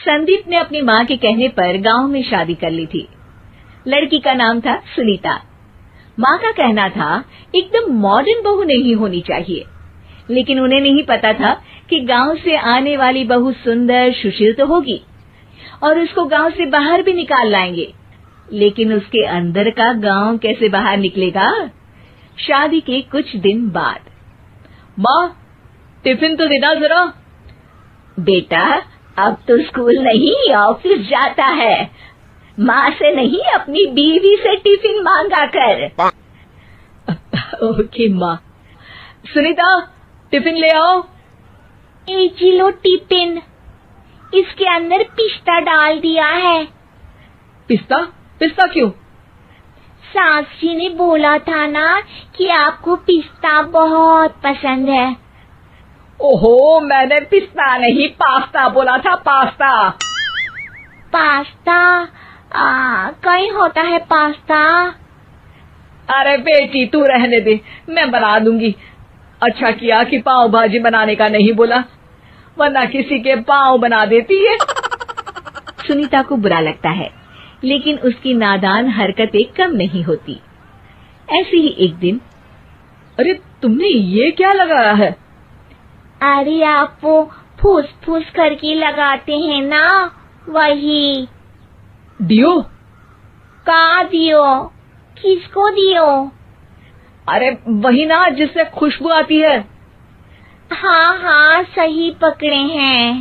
संदीप ने अपनी माँ के कहने पर गांव में शादी कर ली थी। लड़की का नाम था सुनीता। माँ का कहना था एकदम मॉडर्न बहू नहीं होनी चाहिए, लेकिन उन्हें नहीं पता था कि गांव से आने वाली बहू सुंदर सुशील तो होगी और उसको गांव से बाहर भी निकाल लाएंगे, लेकिन उसके अंदर का गांव कैसे बाहर निकलेगा। शादी के कुछ दिन बाद, माँ टिफिन तो देना जरा। बेटा अब तो स्कूल नहीं ऑफिस जाता है, माँ से नहीं अपनी बीवी से टिफिन मांगा कर। ओके माँ। सुनीता टिफिन ले आओ। एक किलो टिफिन, इसके अंदर पिस्ता डाल दिया है। पिस्ता? पिस्ता क्यों? सास जी ने बोला था ना कि आपको पिस्ता बहुत पसंद है। ओहो, मैंने पिस्ता नहीं पास्ता बोला था, पास्ता। पास्ता? कहीं होता है पास्ता? अरे बेटी तू रहने दे, मैं बना दूंगी। अच्छा किया कि पाव भाजी बनाने का नहीं बोला, वरना किसी के पाव बना देती है। सुनीता को बुरा लगता है, लेकिन उसकी नादान हरकतें कम नहीं होती। ऐसे ही एक दिन, अरे तुमने ये क्या लगाया है? अरे आप वो फूस फूस करके लगाते हैं ना, वही। दियो? का दियो? किसको दियो? अरे वही ना जिससे खुशबू आती है। हाँ सही पकड़े हैं।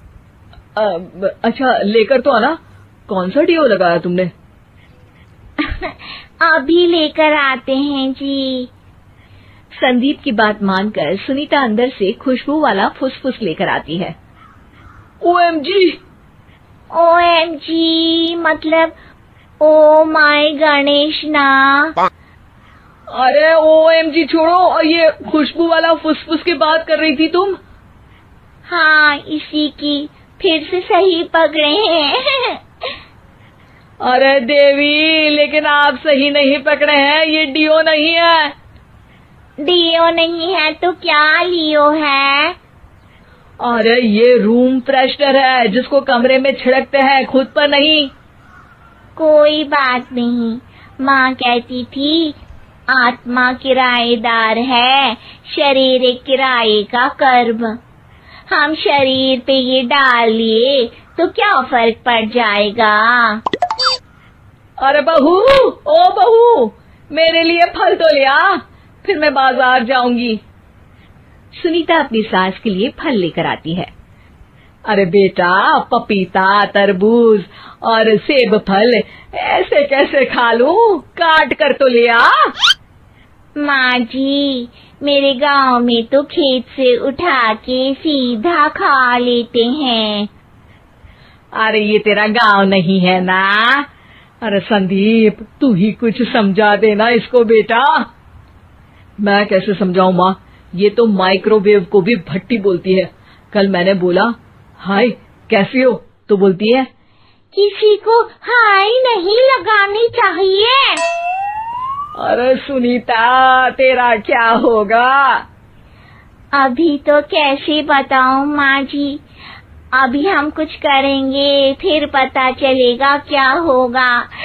अच्छा लेकर तो आना। कौन सा डियो लगाया तुमने? अभी लेकर आते हैं जी। संदीप की बात मानकर सुनीता अंदर से खुशबू वाला फुसफुस लेकर आती है। ओएमजी! ओएमजी मतलब ओ माय गणेश ना। अरे ओएमजी छोड़ो, और ये खुशबू वाला फुसफुस की बात कर रही थी तुम? हाँ इसी की, फिर से सही पकड़े हैं। अरे देवी, लेकिन आप सही नहीं पकड़े हैं, ये डियो नहीं है। डियो नहीं है तो क्या लियो है? अरे ये रूम फ्रेशनर है, जिसको कमरे में छिड़कते हैं, खुद पर नहीं। कोई बात नहीं, माँ कहती थी आत्मा किराएदार है, शरीर एक किराए का कर्म। हम शरीर पे ये डाल लिए तो क्या फर्क पड़ जाएगा। अरे बहू, ओ बहू, मेरे लिए फल तो ले आ, फिर मैं बाजार जाऊंगी। सुनीता अपनी सास के लिए फल लेकर आती है। अरे बेटा, पपीता, तरबूज और सेब फल ऐसे कैसे खा लूं? काट कर तो ले आ। माँ जी, मेरे गांव में तो खेत से उठा के सीधा खा लेते हैं। अरे ये तेरा गांव नहीं है ना। अरे संदीप, तू ही कुछ समझा देना इसको बेटा। मैं कैसे समझाऊं माँ, ये तो माइक्रोवेव को भी भट्टी बोलती है। कल मैंने बोला हाय कैसी हो, तो बोलती है किसी को हाय नहीं लगानी चाहिए। अरे सुनीता, तेरा क्या होगा? अभी तो कैसे बताऊं माँ जी, अभी हम कुछ करेंगे फिर पता चलेगा क्या होगा।